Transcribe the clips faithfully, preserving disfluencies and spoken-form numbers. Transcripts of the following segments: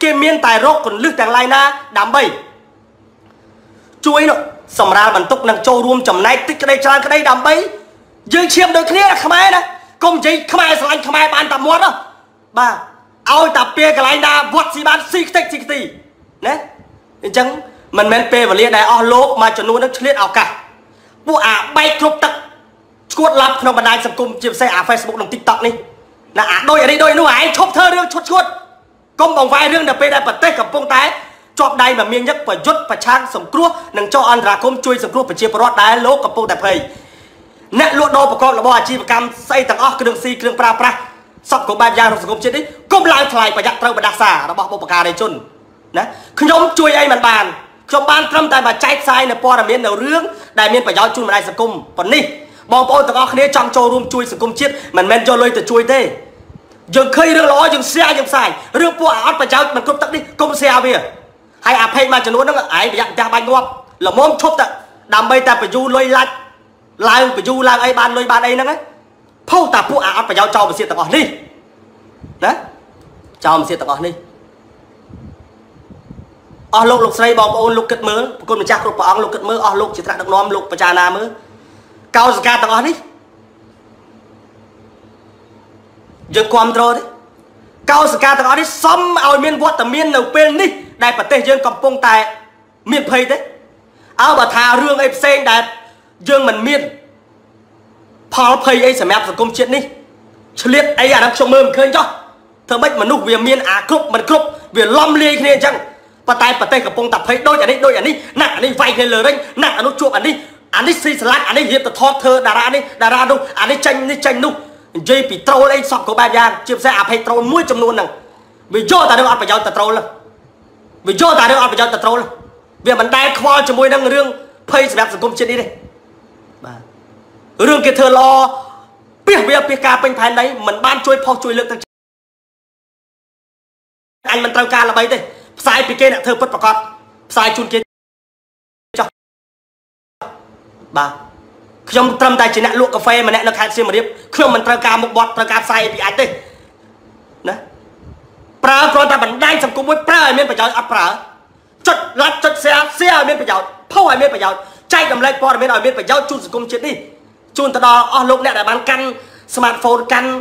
គេមានតែរកកលឹះទាំងឡាយណាដើម្បីជួយនោះសម្រាប់បន្ទុកនឹងចូលរួមចំណែកតិចក្តីច្រើនក្តីដើម្បីយើងឈាមដូចគ្នាខ្មែរណាកុំនិយាយខ្មែរស្រឡាញ់ខ្មែរបានតែមាត់បាទឲ្យតែពេលកន្លែងណាវត្តស៊ីបានស៊ីខ្ទេចស៊ីខ្ទីណាអញ្ចឹងមិនមែនពេលវេលាដែលអស់លោកមួយចំនួននឹងឆ្លៀតឱកាសពួកអាបែកគ្រប់ទឹកឈួតឡាប់ក្នុងបណ្ដាញសង្គមជាពិសេសអា Facebook និង TikTok នេះណាអាដូចនេះដូចនោះឯងឈប់ធ្វើរឿងឈុតឈួតកុំបង្វែររឿងដល់ពេលដែលប្រទេសកំពុងតែជាប់ដៃមកមានញឹកប្រយុទ្ធប្រឆាំងសង្គ្រោះនិងចុះអន្តរាគមន៍ជួយសង្គ្រោះប្រជាពលរដ្ឋដែលលោកកំពុងតែភ័យអ្នកលក់ដូរប្រកបរបរអាជីវកម្មស្អីទាំងអស់គ្រឿងស៊ីគ្រឿងប្រើប្រាស់សពគ្រប់បែបយ៉ាងក្នុងសង្គមជាតិនេះកុំឡើងថ្លៃប្រយ័ត្នត្រូវបដាសារបស់បុព្វការីជនណាខ្ញុំជួយអីមិនបានខ្ញុំបានត្រឹមតែមកចែកផ្សាយនៅព័ត៌មាននៅរឿងដែលមានប្រយោជន៍ជូនបណ្ដាញសង្គមប៉ុណ្នេះបងប្អូនទាំងអស់គ្នាចង់ចូលរួមជួយសង្គមជាតិមិនមែនយកលុយទៅជួយទេយើងឃើញរឿងល្អយើងshareយើងផ្សាយរឿងពួកអត់ប្រយោជន៍មិនគ្រប់ទឹកនេះកុំ share វាហើយអា page មួយចំនួនហ្នឹងឯងប្រយ័ត្នផ្ទះបាញ់ងាប់ល្មមឈប់ទៅដើម្បីតែបញ្យូរលុយឡាច់ឡើងបញ្យូរឡើងអីបានលុយបានអីហ្នឹងផុសតែពួកអាអត់ប្រយោជន៍ចោលវិស័យទាំងអស់នេះណាចោលវិស័យទាំងអស់នេះអស់លោកលោកស្រីបងប្អូនលោកគិតមើលប្រគុណម្ចាស់គ្រប់ព្រះអង្គលោកគិតមើលអស់លោកជាថ្នាក់ដឹកនាំលោកបច្ចាណាមើលកោសិកាទាំងអស់នេះយើងគ្រប់គ្រងទេកោសិកាទាំងអស់នេះសមឲ្យមានវត្តមាននៅពេលនេះដែលប្រទេសយើងកំពុងតែមានភ័យទេអើបើថារឿងអីផ្សេងដែលយើងមិនមានផលភ័យអីសម្រាប់សង្គមជាតិនេះឆ្លៀតអីអានោះខ្ញុំមើលមិនឃើញចុះធ្វើម៉េចមនុស្សវាមានអាគ្រប់មិនគ្រប់វាលំលាយគ្នាអញ្ចឹងប៉ុន្តែប្រទេសកំពុងតែភ័យដូចអានេះដូចអានេះណាស់អានេះវាយគ្នាលើរែងណាស់អានោះជួបអានេះអានេះស៊ីស្លាច់អានេះរៀបទៅថតធ្វើតារានេះតារានោះអានេះចាញ់នេះចាញ់នោះនិយាយពីត្រូលអីសពគ្រប់បែបយ៉ាងជាពិសេសអាភ័យត្រូលមួយចំនួនហ្នឹងវាយកតែរឿងអត់ប្រយោជន៍ទៅត្រូលវាយកតែរឿងអត់ប្រយោជន៍ទៅត្រូលវាមិនដែលខ្វល់ជាមួយនឹងរឿងភ័យសម្រាប់សង្គមជាតិនេះទេបាទរឿងគេធ្វើល្អពីវាពីការពេញផែនដីមិនបានជួយផុសជួយលើកទឹកអញមិនត្រូវការល្បីទេផ្សាយពីគេអ្នកធ្វើពិតប្រកបផ្សាយជូនគេចុះបាទខ្ញុំត្រឹមតែជាអ្នកលក់កាហ្វេម្នាក់នៅខេត្តសៀមរាបខ្ញុំមិនត្រូវការមុខបត់ត្រូវការផ្សាយពីអាចទេណាប្រើគ្រាន់តែបណ្ដាញសង្គមមួយប្រើឲ្យមានប្រយោជន៍អត់ប្រើចុច like ចុច share share ឲ្យមានប្រយោជន៍ផុសឲ្យមានប្រយោជន៍ចែករំលែកព័ត៌មានឲ្យមានប្រយោជន៍ជូនសង្គមជាតិនេះជូនទៅដល់អស់លោកអ្នកដែលបានកាន់ smartphone កាន់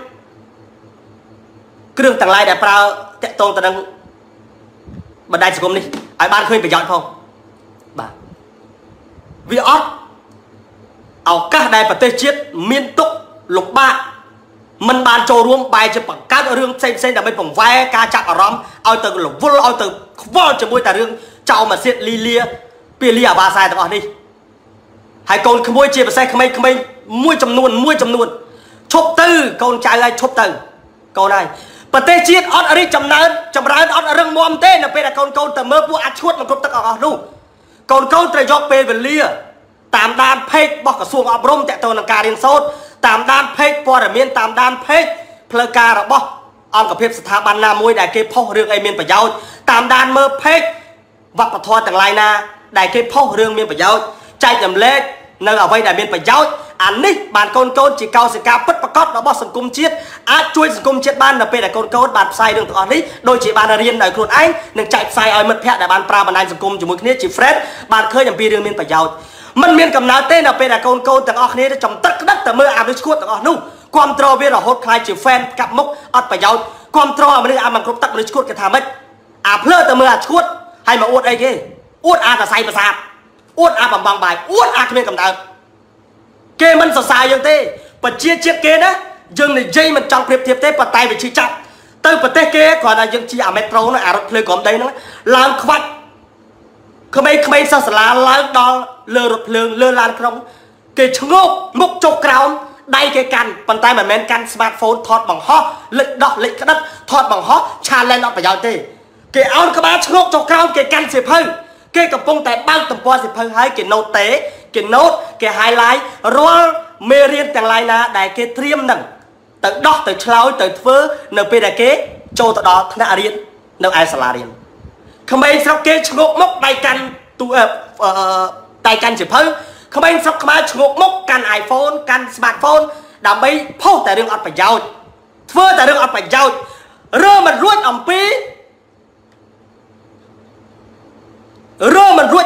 គ្រឿងទាំងឡាយដែលប្រើតាក់ទងទៅនឹងបណ្ដាញសង្គមនេះឲ្យបានឃើញប្រយោជន៍ផងបាទវាអត់ឱកាសដែលប្រទេសជាតិមានទុកលំបាកមិនបានចូលរួមបែរជាបង្កើតរឿងផ្សេងផ្សេងដើម្បីបង្វែរការចាប់អារម្មណ៍ឲ្យទៅរវល់ឲ្យទៅខ្វល់ជាមួយតែរឿងចោលមកសៀតលីលាពីលីអាបាសាយទាំងអស់នេះហើយកូនក្មួយជាពិសេសក្មេងៗមួយចំនួនមួយចំនួនឈប់ទៅកូនចៅឲ្យឈប់ទៅកូនហើយប្រទេសជាតិអត់រីកចម្រើនចម្រើនអត់រឹងមាំទេនៅពេលដែលកូនកូនទៅមើលពួកអាចឈួតមកគ្រប់ទឹកអស់នោះកូនកូនត្រូវយកពេលវេលាតាមដានเพจរបស់ក្រសួងអប់រំតទៅនឹងការរៀនសូត្រតាមដានเพจព័ត៌មានតាមដានเพจផ្លូវការរបស់អង្គភាពស្ថាប័នណាមួយដែលគេផុសរឿងអីមានប្រយោជន៍តាមដានមើលเพจវប្បធម៌ទាំងឡាយណាដែលគេផុសរឿងមានប្រយោជន៍ចែករំលែកនៅអ្វីដែលមានប្រយោជន៍អានេះបានកូនកូនជាកោសិកាពិតប្រាកដរបស់សង្គមជាតិអាចជួយសង្គមជាតិបាននៅពេលដែលកូនកូនបានផ្សាយរឿងទាំងអស់នេះដូចជាបានរៀនដោយខ្លួនឯងនិងចែកផ្សាយឲ្យមិត្តភ័ក្តិដែលបានប្រើបណ្ដាញសង្គមជាមួយគ្នាជា friend បានឃើញអំពីរឿងមានប្រយោជន៍មិនមានកំណត់ទេនៅពេលដែលកូនកូនទាំងអស់គ្នាចំទឹកក្តឹកទៅមើលអាមនុស្សឈួតទាំងអស់នោះគ្រប់គ្រងវារហូតខ្លាយជា fan កាប់មុខអត់ប្រយោជន៍គ្រប់គ្រងអាមនុស្សអាមិនគ្រប់ទឹកមនុស្សឈួតគេថាម៉េចអាភ្លើទៅមើលអាឈួតហើយមកអួតអីគេអួតអាកសៃប្រសាទអួតអាបំបងបាយអួតអាគ្មានកំណត់គេមិនសរសើរយើងទេប្រជាជាតិគេណាយើងនិយាយមិនចង់ប្រៀបធៀបទេប៉ុន្តែវាឈឺចាប់ទៅប្រទេសគេគ្រាន់តែយើងជិះអាមេត្រូនោះអារថភ្លើងក្រំដីហ្នឹងឡើងខ្វាច់ក្មេងៗសិស្សសាលាឡើងដល់លើរថភ្លើងលើឡានក្រុងគេឈ្ងោកមុខចុះក្រោមដៃគេកាន់ប៉ុន្តែមិនមែនកាន់ smartphone ថតបង្ហោះលិចដោះលិចក្តិតថតបង្ហោះ challenge អត់ប្រយោជន៍ទេគេអោនក្បាលឈ្ងោកចុះក្រោមគេកាន់សៀវភៅគេកំពុងតែបើកទំព័រសៀវភៅហើយគេ note ទេគេ note គេ highlight រាល់មេរៀនទាំងឡាយណាដែលគេត្រៀមនឹងទៅដោះទៅឆ្លើយទៅធ្វើនៅពេលដែលគេចូលទៅដល់ថ្នាក់រៀននៅឯសាលារៀនក្មេងស្រុកគេឈ្ងោកមុខដៃកាន់ទូអឺដៃកាន់សៀវភៅក្មេងស្រុកខ្មែរឈ្ងោកមុខកាន់ iPhone កាន់ smartphone ដើម្បីផុសតែរឿងអត់ប្រយោជន៍ធ្វើតែរឿងអត់ប្រយោជន៍រើមិនរួចអំពី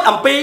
អំពី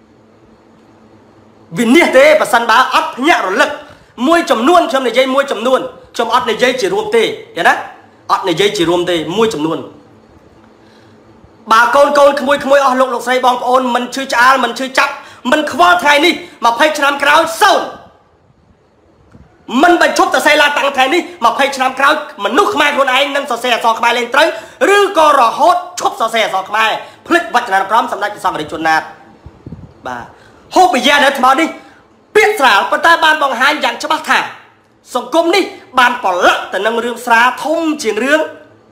វិនិច្ឆ័យទេប្រសិនបើអត់ភ្ញាក់រលឹកមួយចំនួនខ្ញុំនិយាយមួយចំនួនខ្ញុំអត់និយាយជារួមទេឃើញណាអត់និយាយជារួមទេមួយចំនួនបើកូនកូនក្មួយក្មួយអស់លោកលោកស្រីបងប្អូនមិនឈឺឆ្អាលមិនឈឺចាប់មិនខ្វល់ថ្ងៃនេះ20ឆ្នាំក្រោយសូន្យមិនបញ្ឈប់សរសេរឡើងតាំងថ្ងៃនេះ20ឆ្នាំក្រោយមនុស្សខ្មែរខ្លួនឯងនឹងសរសេរអក្សរខ្មែរលេងត្រូវឬក៏រហូតឈប់សរសេរអក្សរខ្មែរភ្លេចវចនានុក្រមសម្ដេចព្រះសង្ឃរាជជនណាតបាទហូបវិញ្ញាណនៅថ្មនេះពាក្យស្រាលប៉ុន្តែបានបង្ហាញយ៉ាងច្បាស់ថាសង្គមនេះបានប្រឡក់ទៅនឹងរឿងស្រាលធំជាងរឿង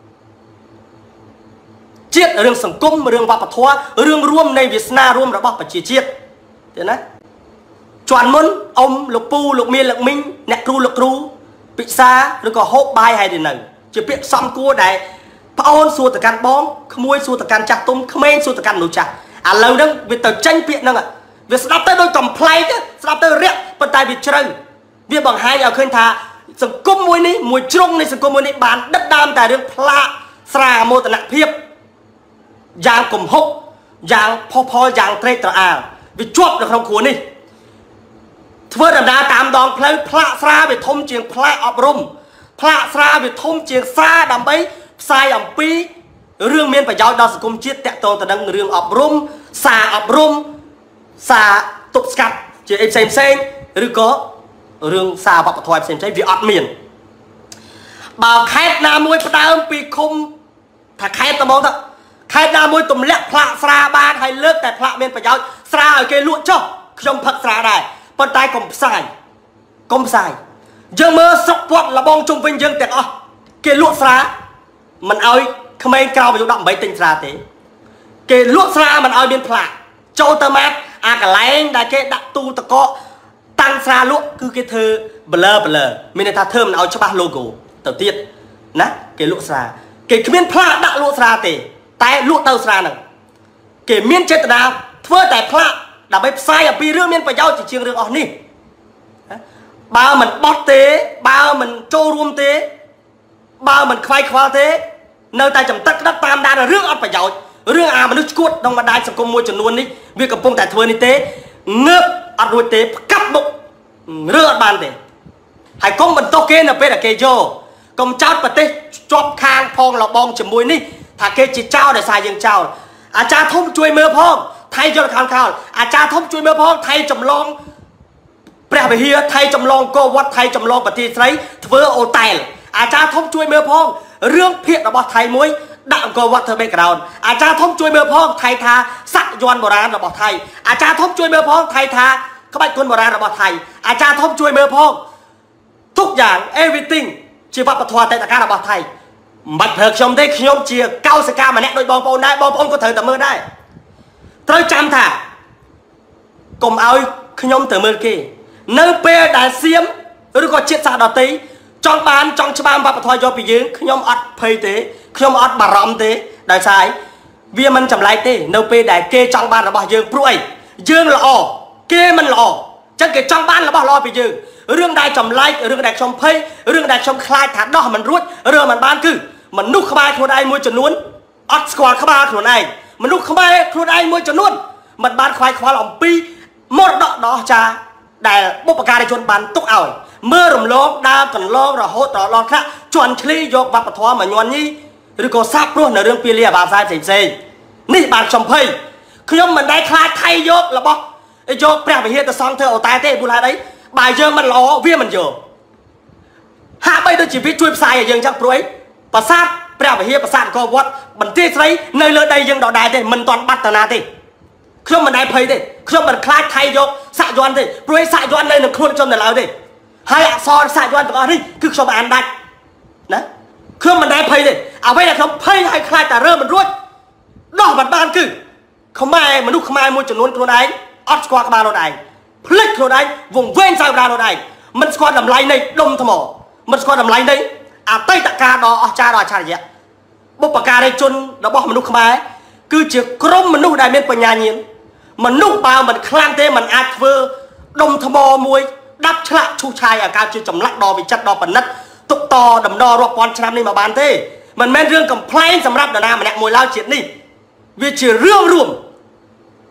ជាតិរឿងសង្គមរឿងវប្បធម៌រឿងរួមនៃវាសនារួមរបស់ប្រជាជាតិទេណាជាន់មុនអ៊ំលោកពូលោកមៀនលោកមីងអ្នកគ្រូលោកគ្រូពិសាឬក៏ហូបបាយហើយទៅនៅជាពាក្យសំគួរដែលប្អូនសួរទៅកាន់បងក្មួយសួរទៅកាន់ចាស់ទុំក្មេងសួរទៅកាន់មនុស្សចាស់ឥឡូវហ្នឹងវាទៅចេញពាក្យហ្នឹងវាស្ដាប់ទៅដូចកំ pl ែកស្ដាប់ទៅរាក់ប៉ុន្តែវាជ្រៅវាបង្ហាញឲ្យឃើញថាសង្គមមួយនេះមួយជ្រុងនៃសង្គមមួយនេះបានដិតដើមតែរឿងផ្លាកស្រាមោទនភាពយ៉ាងគំហុកយ៉ាងផុសផុលយ៉ាងត្រេកត្រអាលវាជាប់នៅក្នុងគ្រួនេះធ្វើដំណើរតាមដងផ្លូវផ្លាកស្រាវាធំជាងផ្លាកអប់រំផ្លាកស្រាវាធំជាងសារដើម្បីផ្សាយអំពីរឿងមានប្រយោជន៍ដល់សង្គមជាតិតាក់ទងទៅនឹងរឿងអប់រំសារអប់រំសារទប់ស្កាត់ជាអីផ្សេងផ្សេងឬក៏រឿងសារវប្បធម៌ផ្សេងផ្សេងវាអត់មានបើខេត្តណាមួយផ្ដើមពីឃុំថាខេត្តត្បូងទៅខេត្តណាមួយទម្លាក់ផ្លាកស្រាបានហើយលើកតែផ្លាកមានប្រយោជន៍ស្រាឲ្យគេលក់ចុះខ្ញុំផឹកស្រាដែរប៉ុន្តែកុំផ្សាយកុំផ្សាយយើងមើលស្រុកពាត់លបងជុំវិញយើងទាំងអស់គេលក់ស្រាមិនឲ្យក្មេងក្រៅអាយុដប់ប្រាំបីទិញស្រាទេគេលក់ស្រាមិនឲ្យមានផ្លាកចូលទៅមកអាកន្លែងដែលគេដាក់ទូតកកតាំងស្រាលក់គឺគេធ្វើ blur blur មានន័យថាធ្វើមិនឲ្យច្បាស់ logo ទៅទៀតណាគេលក់ស្រាគេគ្មានផ្លាកដាក់លក់ស្រាទេតែលក់ទៅស្រាហ្នឹងគេមានចេតនាធ្វើតែផ្លាកដើម្បីផ្សាយអំពីរឿងមានប្រយោជន៍ជាងរឿងអស់នេះបើមិនបោះទេបើមិនចូលរួមទេបើមិនខ្វាយខ្វល់ទេនៅតែចំទឹកក្តិតតាមដានរឿងអត់ប្រយោជន៍រឿងអាមនុស្សឈួតក្នុងបណ្ដាញសង្គមមួយចំនួននេះវាកំពុងតែធ្វើនេះទេងើបអត់រួចទេផ្កាប់មុខរឿងអត់បានទេហើយកុំបន្ទោសគេនៅពេលដែលគេយកកុំចោទប្រទេសជាប់ខាងផងលបងជាមួយនេះថាគេជាចោលដោយសារយើងចោលអាចារ្យធំជួយមើលផងថៃយកខោខោអាចារ្យធំជួយមើលផងថៃចម្លងព្រះវិហារថៃចម្លងកោវត្តថៃចម្លងប្រទេសស្រីធ្វើអូតែលអាចារ្យធំជួយមើលផងរឿងភាគរបស់ថៃមួយដាក់អង្គរវត្តធ្វើ background អាចារ្យធំជួយមើលផងថៃថាស័ក្តិយ័ន្តបុរាណរបស់ថៃអាចារ្យធំជួយមើលផងថៃថាក្បាច់គុណបុរាណរបស់ថៃអាចារ្យធំជួយមើលផងទុកយ៉ាង everything ជាវប្បធម៌អតីតកាលរបស់ថៃមិនបាច់ប្រើខ្ញុំទេខ្ញុំជាកោសិកាម្នាក់ដូចបងប្អូនដែរបងប្អូនក៏ត្រូវតែមើលដែរត្រូវចាំថាកុំឲ្យខ្ញុំទៅមើលគេនៅពេលដែលសៀមឬក៏ជាតិសាសន៍ដទៃចង់បានចង់ច្បាមវប្បធម៌យកពីយើងខ្ញុំអត់ភ័យទេខ្ញុំអត់បារម្ភទេដោយសារវាមិនចម្លែកទេនៅពេលដែលគេចង់បានរបស់យើងព្រោះអីយើងល្អគេមិនល្អចឹងគេចង់បានរបស់ល្អពីយើងរឿងដែលចម្លែករឿងដែលខ្ញុំភ័យរឿងដែលខ្ញុំខ្លាចថាដោះមិនរួចរឿងមិនបានគឺមនុស្សក្បែរខ្លួនឯងមួយចំនួនអត់ស្គាល់ក្បាលខ្លួនឯងមនុស្សក្បែរខ្លួនឯងមួយចំនួនមិនបានខ្វាយខ្វល់អំពីមរតកដ៏អស្ចារ្យដែលបុព្វការីជនបានទុកឲ្យមើលរំលងដើរកន្លងរហូតដល់ខ្លះជន់ឈ្លីយកវប្បធម៌មកញ័នញីឬក៏សាបព្រោះនៅរឿងពាលីអាបាផ្សាយផ្សេងផ្សេងនេះបានខ្ញុំភ័យខ្ញុំមិនដែលខ្លាចថៃយករបស់យកព្រះវិហារទៅសង់ធ្វើអូតែទេព្រោះហេតុអីបើយើងមិនល្អវាមិនយកហាក់បីដូចជាវាជួយផ្សាយឲ្យយើងចឹងព្រោះអីប្រាសាទព្រះវិហារប្រាសាទអង្គរវត្តបន្ទាយស្រីនៅលើដីយើងដដែលទេមិនទាន់បាត់តាណាទេខ្ញុំមិនដែលភ័យទេខ្ញុំមិនខ្លាចថៃយកសាក់យ័ន្តទេព្រោះឯសាក់យ័ន្តនៅនឹងខ្លួនខ្ញុំនៅឡើយទេហើយអក្សរសាក់យ័ន្តទាំងអស់នេះគឺខ្ញុំអានដាច់ណាខ្ញុំមិនដែលភ័យទេអ្វីដែលខ្ញុំភ័យហើយខ្លាចតែរើមិនរួចដោះមិនបានគឺខ្មែរមនុស្សខ្មែរមួយចំនួនខ្លួនឯងអត់ស្គាល់ក្បាលខ្លួនឯងភ្លេចខ្លួនឯងវង្វេងសៅរាខ្លួនឯងមិនស្គាល់តម្លៃនៃដុំថ្មមិនស្គាល់តម្លៃនៃអតីតកាលដ៏អស្ចារ្យដ៏អច្ឆរិយៈបុព្វការីជនរបស់មនុស្សខ្មែរគឺជាក្រុមមនុស្សដែលមានបញ្ញាញាណមនុស្សបើមិនខ្លាំងទេមិនអាចធ្វើដុំថ្មមួយដាប់ឆ្លាក់ឈូសឆាយឲ្យកើតជាចម្លាក់ដ៏វិចិត្រដ៏ប្រណិតទុកតដំណររាប់ពាន់ឆ្នាំនេះមកបានទេមិនមែនរឿងកំ pl ែងសម្រាប់នរណាម្នាក់មួយឡើយជាតិនេះវាជារឿងរួម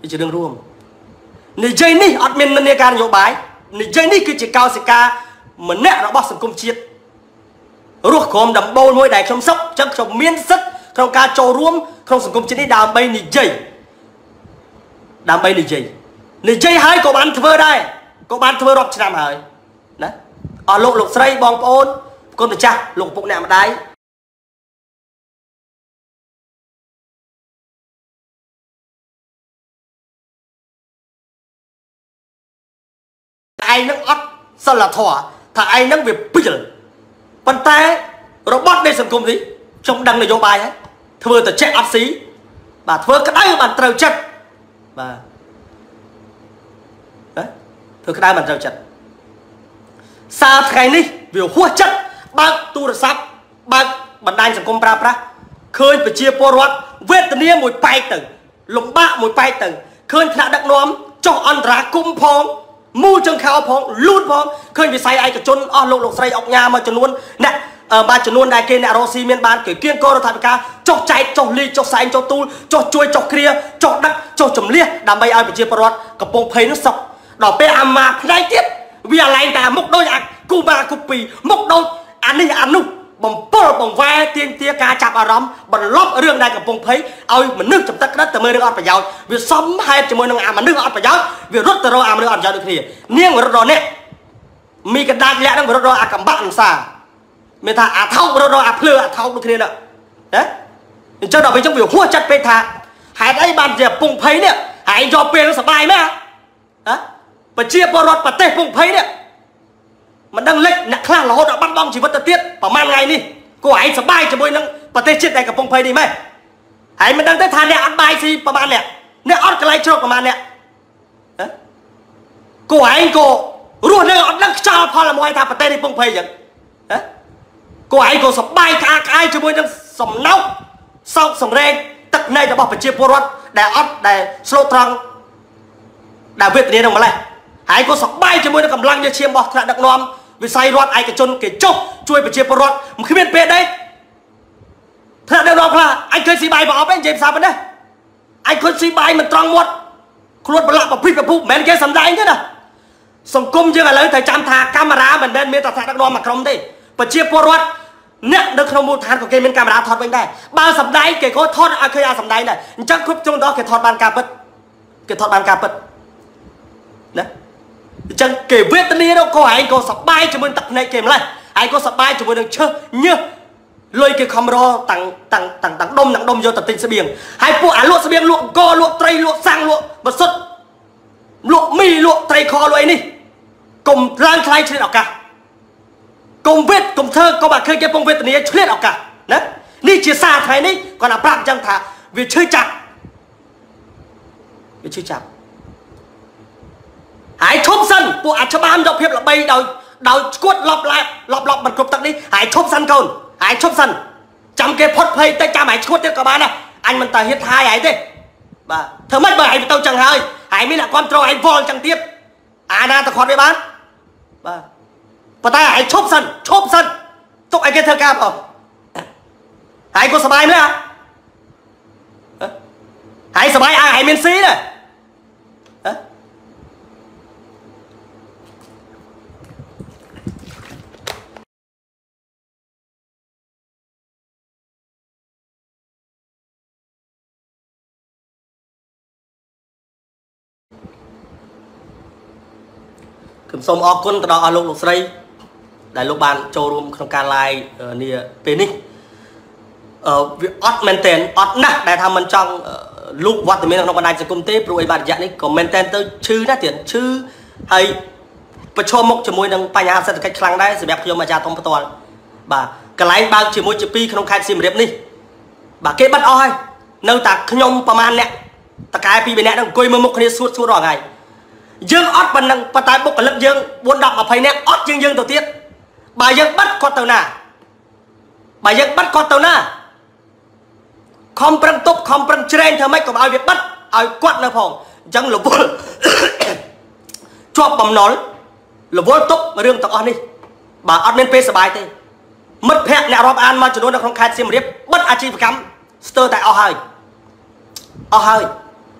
ជារឿងរួមនិយាយនេះអត់មាននិន្នាការនយោបាយនិយាយនេះគឺជាកោសិកាម្នាក់របស់សង្គមជាតិរស់ក្រុមដំបូលមួយដែលខ្ញុំសុខចឹងខ្ញុំមានសិទ្ធិក្នុងការចូលរួមក្នុងសង្គមជាតិនេះដើម្បីនិយាយដើម្បីនិយាយនិយាយហើយក៏បានធ្វើដែរក៏បានធ្វើរាប់ឆ្នាំហើយណាអស់លោកលោកស្រីបងប្អូនគុណម្ចាស់លោកពុកអ្នកម្ដាយឯងនឹងអត់សិលធម៌ថាឯងនឹងវាពីលប៉ុន្តែរបត់នៃសង្គមនេះខ្ញុំដឹងនយោបាយហើយធ្វើតែចេះអត់ស៊ីបាទធ្វើក្តៅបានត្រូវចិត្តបាទធ្វើក្តៅបានត្រូវចិត្តសារថ្ងៃនេះវាហួសចិត្តបើកទូរស័ព្ទបើកបណ្ដាញសង្គមប្រើប្រាស់ឃើញប្រជាពលរដ្ឋវេទនាមួយប៉ែកទៅលំបាកមួយប៉ែកទៅឃើញថ្នាក់ដឹកនាំចុះអន្តរាគមផងមូលចង្ខោផងលូតផងឃើញវិស័យឯកជនអស់លោកលោកស្រីអុកញ៉ាមួយចំនួនអ្នកបាទចំនួនដែលគេអ្នករស់ស៊ីមានបានគេគៀងកោរដ្ឋាភិបាលចុះចែកចុះលីចុះសែងចុះទូលចុះជួយចុះគ្រាចុះដឹកចុះចម្លៀសដើម្បីឲ្យប្រជាពលរដ្ឋកំពុងភ័យនោះសុខដល់ពេលអាម៉ាផ្នែកទៀតវាឡើងតែមុខដូចអាគូបាគូពីមុខដូចអានេះអានោះបំពុលបង្វែរទាមទារការចាប់អារម្មណ៍បន្លប់រឿងដែលកំពុងភ័យឲ្យមនុស្សចំទឹកក្រិតតែមើលរឿងអត់ប្រយោជន៍វាសំហេតុជាមួយនឹងអាមនុស្សអត់ប្រយោជន៍វារត់ទៅរកអាមនុស្សអត់ប្រយោជន៍ដូចគ្នានាងរត់រអ្នកមីកណ្ដាច់លាក់នឹងរត់រកអាកំបាក់អន្សាមានថាអាថោករត់រកអាភ្លឺអាថោកដូចគ្នាណាណាអញ្ចឹងដល់ពេលអញ្ចឹងវាហួសចិត្តពេកថាហេតុអីបានជាពងភ័យនេះឯងយកពេលសបាយមែនហ៎ប្រជាពលរដ្ឋប្រទេសពងភ័យនេះមិនដឹងលិចអ្នកខ្លះរហូតដល់បាត់បង់ជីវិតទៅទៀតប្រហែលថ្ងៃនេះគួរឯងសប្បាយជាមួយនឹងប្រទេសជាតិដែលកំពុងភ័យនេះមែនហើយមិនដឹងទេថាអ្នកអត់បាយស៊ីប្រហែលអ្នកអ្នកអត់កន្លែងជ្រកប្រហែលអ្នកហ៎គួរឯងក៏រស់នៅអត់ដឹងខ្យល់ផលមួយថាប្រទេសនេះពងភ័យអញ្ចឹងហ៎គួរឯងក៏សប្បាយក្អាកក្អាយជាមួយនឹងសំណោកសោកសង្រេងទឹកភ្នែករបស់ប្រជាពលរដ្ឋដែលអត់ដែលស្លូតត្រង់ដែលវេទនានឹងម្លេះហើយក៏សប្បាយជាមួយនឹងកម្លាំងយាឈាមរបស់ថ្នាក់ដឹកនាំវិស័យរដ្ឋឯកជនគេចុះជួយប្រជាពលរដ្ឋមិនគ្មានពេលដែរថ្នាក់ដឹកនាំខ្លះអញឃើញស៊ីបាយប្រអប់ឯងនិយាយភាសាប៉ុណ្ណេះអញឃើញស៊ីបាយមិនត្រង់មាត់ខ្លួនប្រឡាក់ប្រភីប្រភពមិនមែនគេសំដែងទេណាសង្គមយើងឥឡូវត្រូវចាំថាកាមេរ៉ាមិនមែនមានតែថ្នាក់ដឹកនាំមួយក្រុមទេប្រជាពលរដ្ឋអ្នកនៅក្នុងមូលដ្ឋានក៏គេមានកាមេរ៉ាថតវិញដែរបើសំដែងគេក៏ថតឲ្យឃើញអាសំដែងដែរអញ្ចឹងគ្រប់ជ្រុងដល់គេថតបានការពិតគេថតបានការពិតណាអញ្ចឹងគេវេទនាទៅក៏ឯងក៏សប្បាយជាមួយទឹកភ្នែកគេម្លេះឯងក៏សប្បាយជាមួយនឹងឈើញើសលុយគេខំរតាំងតាំងតាំងតាំងដុំតាំងដុំយកទៅទិញស្បៀងហើយពួកអាលក់ស្បៀងលក់អង្គលក់ត្រីលក់សាំងលក់បសុទ្ធលក់មីលក់ត្រីខលក់អីនេះកុំឡើងថ្លៃឆ្លៀតឱកាសកុំវេទកុំធ្វើកុំអាឃើញគេពងវេទនាឆ្លៀតឱកាសណានេះជាសារថ្ងៃនេះគាត់ថាប្រាប់អញ្ចឹងថាវាឈឺចាប់វាឈឺចាប់ហើយឈប់សិនពួកអាច្បាមយកភាពល្បីដោយដោយស្គួតលប់ឡាប់លប់លប់មិនគ្រប់ទឹកនេះហើយឈប់សិនកូនហើយឈប់សិនចាំគេផុតភ័យទៅចាំហើយឈួតទៀតក៏បានដែរអញមិនតើហ៊ានថាយហើយទេបាទធ្វើម៉េចបើឯងទៅចឹងហើយហើយមានអ្នកគ្រប់គ្រងឯងវល់ចឹងទៀតអាណាទៅខាត់វាបានបាទប៉ុន្តែឯងឈប់សិនឈប់សិនទុកឲ្យគេធ្វើការបងហើយក៏សบายមែនហើយសบายឲ្យឯងមានស៊ីណាខ្ញុំសូមអរគុណទៅដល់អស់លោកលោកស្រីដែលលោកបានចូលរួមក្នុងការ live នេះពេលនេះអឺវាអត់មែនតែនអត់ណាស់ដែលថាមិនចង់លូកវត្តមានក្នុងបណ្ដាញសង្គមទេព្រោះអីបាទរយៈនេះក៏មែនតែនទៅឈឺណាស់ទៀតឈឺហើយប្រឈមមុខជាមួយនឹងបញ្ហាសេដ្ឋកិច្ចខ្លាំងដែរសម្រាប់ខ្ញុំអាចារ្យធំផ្ទាល់បាទកន្លែងបើកជាមួយជាពីរក្នុងខេត្តសៀមរាបនេះបាទគេបាត់អស់ហើយនៅតែខ្ញុំប្រហែលអ្នកតកែពីរបីអ្នកហ្នឹងអង្គុយមើលមុខគ្នាសួតសួតរាល់ថ្ងៃយើងអត់ប៉ុណ្ណឹងប៉ុន្តែបុគ្គលិកយើងបួន ដប់ 20នាក់អត់ជាងយើងទៅទៀតបើយើងបាត់គាត់ទៅណាបើយើងបាត់គាត់ទៅណាខំប្រឹងទប់ខំប្រឹងច្រែងធ្វើម៉េចកុំឲ្យវាបាត់ឲ្យគាត់នៅផងអញ្ចឹងរវល់ជាប់បំណុលរវល់ទប់រឿងទាំងអស់នេះបើអត់មានពេលសុបាយទេមិត្តភ័ក្តិអ្នករាប់អានមកចំនួននៅក្នុងខេត្តសៀមរាបបិទអាជីវកម្មស្ទើរតែអស់ហើយអស់ហើយ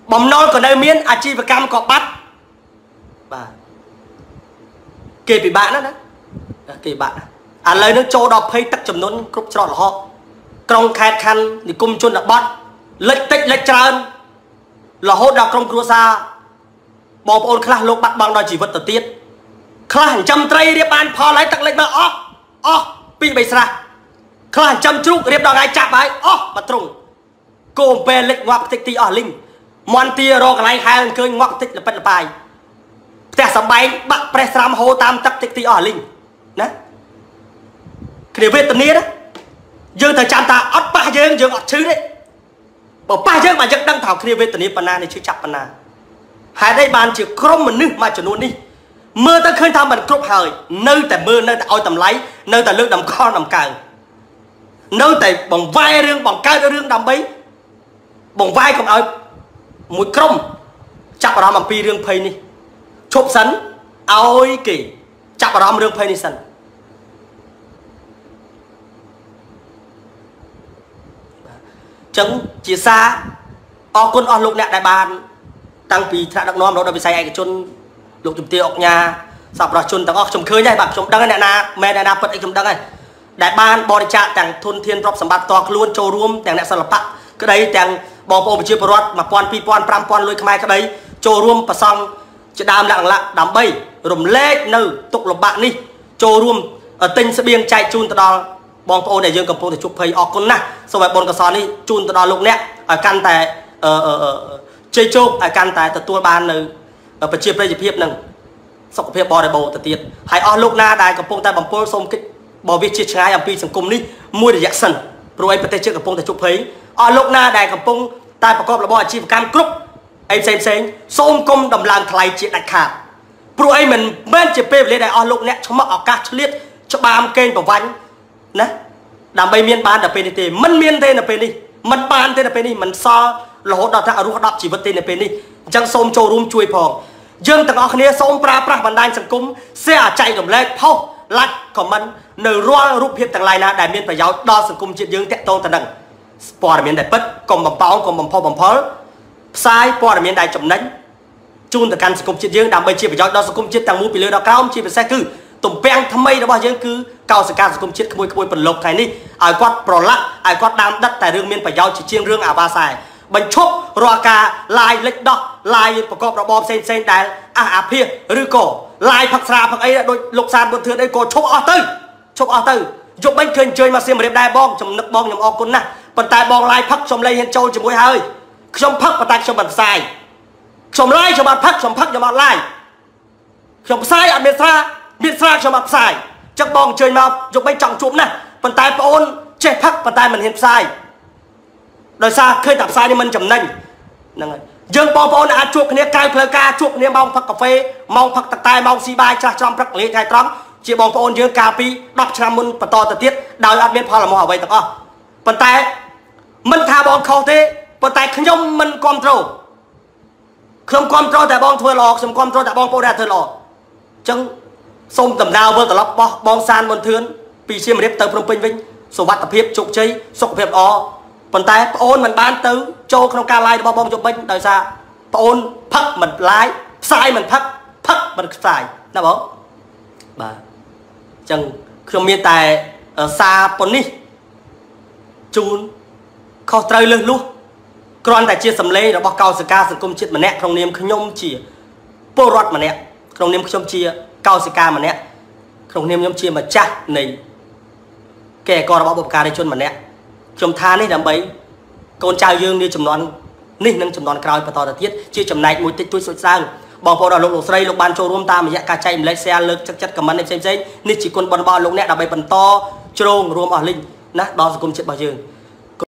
បំណុលក៏នៅមានអាជីវកម្មក៏បាត់បាទគេពិបាកណាស់ណាគេពិបាកឥឡូវនឹងចូលដល់ភ័យទឹកចំនួនគ្រប់ច្រកល្ហកក្រុងខេត្តខណ្ឌនិគមជនបទលិចតិចលិចច្រើនរហូតដល់ក្រុមគ្រួសារបងប្អូនខ្លះលោកបាត់បង់ដល់ជីវិតទៅទៀតខ្លះចិញ្ចឹមត្រីរៀបបានផលហើយទឹកលិចមកអស់អស់ពីរបីស្រះខ្លះចិញ្ចឹមជ្រូករៀបដល់ថ្ងៃចាប់ហើយអស់បាត់ទ្រង់គោអំពេលលិចងាប់តិចទីអស់លីងមន់ទារកកន្លែងហែលឃើញងាប់តិចលពិតលបាយផ្ទះសំបែងបាក់ប្រេះស្រាំហូរតាមទឹកតិចទីអស់លីងណាគ្នាវេទនាណាយើងត្រូវចាំថាអត់ប៉ះយើងយើងអត់ឈឺទេបើប៉ះយើងបើយើងដឹងថាគ្នាវេទនាប៉ុណ្ណានេះឈឺចាប់ប៉ុណ្ណាហេតុអីបានជាក្រុមមនុស្សមួយចំនួននេះមើលទៅឃើញថាมันគ្រប់ហើយនៅតែមើលនៅតែឲ្យតម្លៃនៅតែលើកតម្កល់តម្កើងនៅតែបង្វែររឿងបង្កើតរឿងដើម្បីបង្វែរកុំឲ្យមួយក្រុមចាប់អារម្មណ៍អំពីរឿងភ័យនេះឈប់សិនឲ្យគេចាប់អារម្មណ៍រឿងភ័យនេះសិនចឹងជាសារអរគុណអស់លោកអ្នកដែលបានតាំងពីថ្នាក់ដឹកនាំរហូតដល់វិស័យឯកជនលោកជំទាវអុកញ៉ាសប្បុរសជនទាំងអស់ខ្ញុំឃើញហើយបាទខ្ញុំដឹងហើយអ្នកណាមែនអ្នកណាពិតអីខ្ញុំដឹងហើយដែលបានបរិច្ចាគទាំងធនធានទ្រព្យសម្បត្តិផ្ទាល់ខ្លួនចូលរួមទាំងអ្នកសិល្បៈក្តីទាំងបងប្អូនប្រជាពលរដ្ឋមួយពាន់ពីរពាន់ប្រាំពាន់លុយខ្មែរក្តីចូលរួមប្រសង់ជាដើមលក្ខណៈដើម្បីរំលែកនៅទុកលំបាកនេះចូលរួមទិញស្បៀងចែកជូនទៅដល់បងប្អូនដែលយើងកំពុងតែជួបភ័យអរគុណណាស់សូមឲ្យបុណ្យកុសលនេះជូនទៅដល់លោកអ្នកឲ្យកាន់តែអឺជ័យជោគឲ្យកាន់តែទទួលបាននៅប្រជាប្រិយភាពនឹងសុខភាពបរិបូរណ៍ទៅទៀតហើយអស់លោកណាដែលកំពុងតែបំពុលសូមគិតបើវាជាឆ្ងាយអំពីសង្គមនេះមួយរយៈសិនព្រោះឯប្រទេសជាតិកំពុងតែជួបភ័យអស់លោកណាដែលកំពុងតែប្រកបរបរអាជីវកម្មគ្រប់អីផ្សេងផ្សេងសូមកុំដំឡើងថ្លៃជាដាច់ខាតព្រោះអីមិនមែនជាពេលវេលាដែលអស់លោកអ្នកឆ្មក់ឱកាសឆ្លៀតច្បាមកេងប្រវាញ់ណាដើម្បីមានបានដល់ពេលនេះទេមិនមានទេនៅពេលនេះមិនបានទេនៅពេលនេះមិនសល់រហូតដល់ថារស់ដល់ជីវិតទេនៅពេលនេះអញ្ចឹងសូមចូលរួមជួយផងយើងទាំងអស់គ្នាសូមប្រើប្រាស់បណ្ដាញសង្គម share ចែករំលែកផុស like comment នៅរាល់រូបភាពទាំងឡាយណាដែលមានប្រយោជន៍ដល់សង្គមជាតិយើងតាក់ទងទៅនឹងព័ត៌មានដែលពិតកុំបំផោងកុំបំផុសបំផុលផ្សាយព័ត៌មានដែលចំណេញជូនទៅកាន់សង្គមជាតិយើងដើម្បីជាប្រយោជន៍ដល់សង្គមជាតិទាំងមូលពីលើដល់ក្រោមជាពិសេសគឺទំពាំងថ្មីរបស់យើងគឺកោសិកាសង្គមជាតិក្មួយក្មួយប្រឡប់ថ្ងៃនេះឲ្យគាត់ប្រឡាក់ឲ្យគាត់ដាំដិតតែរឿងមានប្រយោជន៍ជាជាងរឿងអាវ៉ាសែបញ្ឈប់រាល់ការឡាយលិចដោះឡាយប្រកបរបរផ្សេងផ្សេងដែលអះអាភាសឬក៏ឡាយផឹកស្រាផឹកអីដូចលោកសានបុត្រធឿនអីក៏ឈប់អស់ទៅឈប់អស់ទៅយប់មិញឃើញអញ្ជើញមកសៀមរាបដែរបងចំណឹកបងខ្ញុំអរគុណណាស់ប៉ុន្តែបងឡាយផឹកខ្ញុំលែងហ៊ានចូលជាមួយហើយខ្ញុំផឹកប៉ុន្តែខ្ញុំមិនផ្សាយខ្ញុំឡាយខ្ញុំអត់ផឹកខ្ញុំផឹកខ្ញុំអត់ឡាយខ្ញុំផ្សាយអត់មានស្រាមានស្រាខ្ញុំអត់ផ្សាយចឹងបងអញ្ជើញមកយប់មិញចង់ជួបណាស់ប៉ុន្តែប្អូនចេះផឹកប៉ុន្តែមិនហ៊ានផ្សាយដោយសារឃើញតែផ្សាយនេះមិនចំណេញហ្នឹងហើយយើងបងប្អូនអាចជួបគ្នាក្រៅផ្លូវការជួបគ្នាម៉ោងផឹកកាហ្វេម៉ោងផឹកទឹកតែម៉ោងស៊ីបាយច្រាស់ច្រំព្រឹកលេងថ្ងៃត្រង់ជាបងប្អូនយើងកាលពីដប់ឆ្នាំមុនបន្តទៅទៀតដោយអត់មានផលល្មមអ្វីទាំងអស់ប៉ុន្តែមិនថាបងខុសទេប៉ុន្តែខ្ញុំមិនគ្រប់គ្រងខ្ញុំគ្រប់គ្រងតែបងធ្វើល្អខ្ញុំគ្រប់គ្រងតែបងប្អូនដែលធ្វើល្អអញ្ចឹងសូមដំណើរវិលត្រឡប់បោះបងសានមុនធឿនពីសៀមរាបទៅភ្នំពេញវិញសុវត្ថិភាពជោគជ័យសុខភាពល្អប៉ុន្តែប្អូនមិនបានទៅចូលក្នុងការ live របស់បងជុំបិញដោយសារប្អូនផឹកមិន live ផ្សាយមិនផឹកផឹកមិនផ្សាយណាបងបាទអញ្ចឹងខ្ញុំមានតែសារប៉ុណ្នេះជូនខុសត្រូវលើសលួសគ្រាន់តែជាសម្លេងរបស់កោសិកាសង្គមជាតិម្នាក់ក្នុងនាមខ្ញុំជាពលរដ្ឋម្នាក់ក្នុងនាមខ្ញុំជាកោសិកាម្នាក់ក្នុងនាមខ្ញុំជាម្ចាស់នៃកេរ្តិ៍កររបស់បុព្វការីជនម្នាក់ខ្ញុំថានេះដើម្បីកូនចៅយើងនាចំនួននេះនឹងចំនួនក្រោយបន្តទៅទៀតជាចំណែកមួយតិចតួចសុចស្ដើងបងប្អូនរបស់លោកលោកស្រីលោកបានចូលរួមតាមរយៈការចែកម្លែក share លើកចិត្តចិត្ត comment ផ្សេងផ្សេងនេះជាគុណបុណ្យរបស់លោកអ្នកដើម្បីបន្តជ្រងរួមអស់លីងណាដល់សង្គមជាតិរបស់យើង